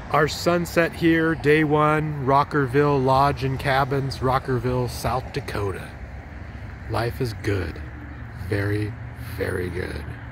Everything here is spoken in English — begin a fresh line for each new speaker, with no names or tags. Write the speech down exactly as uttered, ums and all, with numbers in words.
Our sunset here, day one, Rockerville Lodge and Cabins, Rockerville, South Dakota. Life is good. Very, very good.